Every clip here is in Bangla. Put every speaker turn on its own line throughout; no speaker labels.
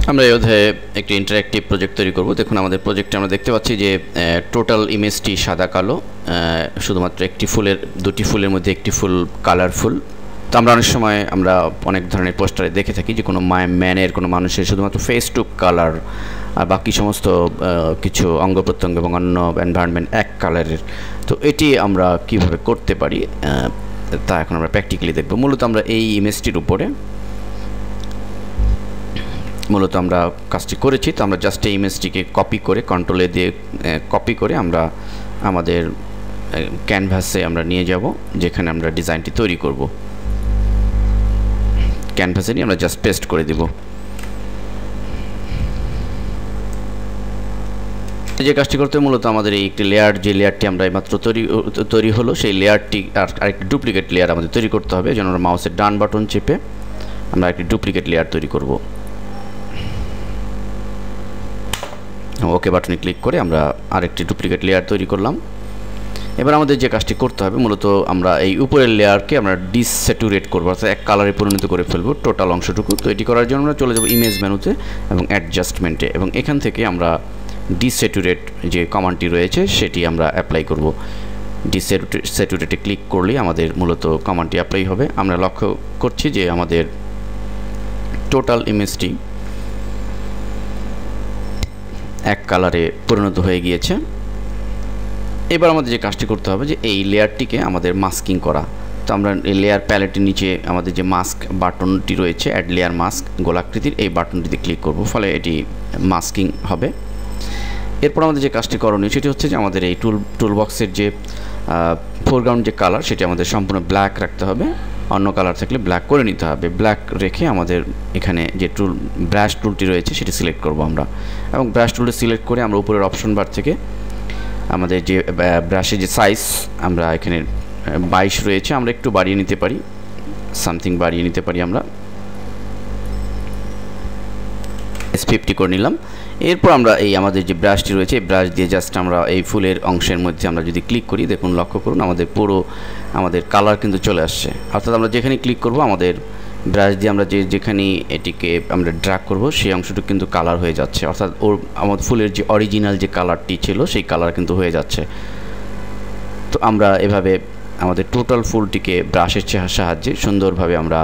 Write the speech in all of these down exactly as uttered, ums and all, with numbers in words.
আমরা এই অধ্যায়ে একটি ইন্টারঅ্যাক্টিভ প্রজেক্ট তৈরি করব। দেখুন আমাদের প্রজেক্টে আমরা দেখতে পাচ্ছি যে টোটাল ইমেজটি সাদা কালো, শুধুমাত্র একটি ফুলের দুটি ফুলের মধ্যে একটি ফুল কালারফুল। তো আমরা অনেক সময় আমরা অনেক ধরনের পোস্টারে দেখে থাকি যে কোনো ম্যানের কোনো মানুষের শুধুমাত্র ফেস টু কালার আর বাকি সমস্ত কিছু অঙ্গ প্রত্যঙ্গ এবং অন্য এনভায়রনমেন্ট এক কালারের। তো এটি আমরা কিভাবে করতে পারি তা এখন আমরা প্র্যাকটিক্যালি দেখব। মূলত আমরা এই ইমেজটির উপরে মূলত আমরা কাজটি করেছি। তো আমরা জাস্ট এই ইমেজটিকে কপি করে কন্ট্রোলে দিয়ে কপি করে আমরা আমাদের ক্যানভাসে আমরা নিয়ে যাব, যেখানে আমরা ডিজাইনটি তৈরি করব। ক্যানভাসে নিয়ে আমরা জাস্ট পেস্ট করে দেব। যে কাজটি করতে মূলত আমাদের এই একটি লেয়ার, যে লেয়ারটি আমরা এইমাত্র তৈরি তৈরি হলো সেই লেয়ারটি আর আরেকটি ডুপ্লিকেট লেয়ার আমাদের তৈরি করতে হবে। যেন আমরা মাউসের ডান বাটন চেপে আমরা একটি ডুপ্লিকেট লেয়ার তৈরি করব। ওকে বাটনে ক্লিক করে আমরা আরেকটি ডুপ্লিকেট লেয়ার তৈরি করলাম। এবার আমাদের যে কাজটি করতে হবে মূলত আমরা এই উপরের লেয়ারকে আমরা ডিস্যাচুরেট করব, অর্থাৎ এক কালারে পরিণত করে ফেলবো টোটাল অংশটুকু। তো এটি করার জন্য আমরা চলে যাব ইমেজ মেনুতে এবং অ্যাডজাস্টমেন্টে, এবং এখান থেকে আমরা ডিস্যাচুরেট যে কমান্ডটি রয়েছে সেটি আমরা অ্যাপ্লাই করব। ডিস্যাচুরেটে ক্লিক করলেই আমাদের মূলত কমান্ডটি অ্যাপ্লাই হবে। আমরা লক্ষ্য করছি যে আমাদের টোটাল ইমেজটি এক কালারে পরিণত হয়ে গিয়েছে। এবার আমাদের যে কাজটি করতে হবে যে এই লেয়ারটিকে আমাদের মাস্কিং করা। তো আমরা এই লেয়ার প্যালেটের নিচে আমাদের যে মাস্ক বাটনটি রয়েছে, অ্যাড লেয়ার মাস্ক গোলাকৃতির, এই বাটনটিতে ক্লিক করব, ফলে এটি মাস্কিং হবে। এরপর আমাদের যে কাজটি করণীয় সেটি হচ্ছে যে আমাদের এই টুল টুলবক্সের যে ফোরগ্রাউন্ড যে কালার সেটি আমাদের সম্পূর্ণ ব্ল্যাক রাখতে হবে। অন্য কালার থাকলে ব্ল্যাক করে নিতে হবে। ব্ল্যাক রেখে আমাদের এখানে যে টুল ব্রাশ টুলটি রয়েছে সেটি সিলেক্ট করব আমরা, এবং ব্রাশ টুলটি সিলেক্ট করে আমরা উপরের অপশন বার থেকে আমাদের যে ব্রাশের যে সাইজ আমরা এখানে বাইশ রয়েছে, আমরা একটু বাড়িয়ে নিতে পারি, সামথিং বাড়িয়ে নিতে পারি, আমরা এস ফিফটি করে নিলাম। এরপর আমরা এই আমাদের যে ব্রাশটি রয়েছে এই ব্রাশ দিয়ে জাস্ট আমরা এই ফুলের অংশের মধ্যে আমরা যদি ক্লিক করি, দেখুন লক্ষ্য করুন আমাদের পুরো আমাদের কালার কিন্তু চলে আসছে। অর্থাৎ আমরা যেখানে ক্লিক করব আমাদের ব্রাশ দিয়ে আমরা যে যেখানে এটিকে আমরা ড্র্যাগ করব সেই অংশটুকু কিন্তু কালার হয়ে যাচ্ছে, অর্থাৎ ওর আমাদের ফুলের যে অরিজিনাল যে কালারটি ছিল সেই কালার কিন্তু হয়ে যাচ্ছে। তো আমরা এভাবে আমাদের টোটাল ফুলটিকে ব্রাশের সাহায্যে সুন্দরভাবে আমরা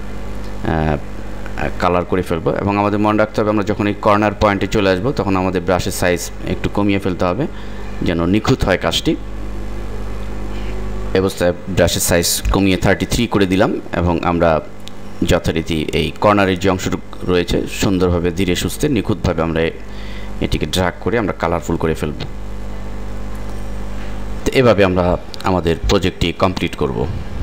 কালার করে ফেলবো। এবং আমাদের মনে রাখতে হবে আমরা যখন এই কর্নার পয়েন্টে চলে আসবো তখন আমাদের ব্রাশের সাইজ একটু কমিয়ে ফেলতে হবে যেন নিখুঁত হয় কাজটি। অবস্থায় ব্রাশের সাইজ কমিয়ে থার্টি থ্রি করে দিলাম, এবং আমরা যথারীতি এই কর্নারের যে অংশটুকু রয়েছে সুন্দরভাবে ধীরে সুস্থে নিখুঁতভাবে আমরা এটিকে ড্র্যাগ করে আমরা কালারফুল করে ফেলব। তো এভাবে আমরা আমাদের প্রজেক্টটি কমপ্লিট করব।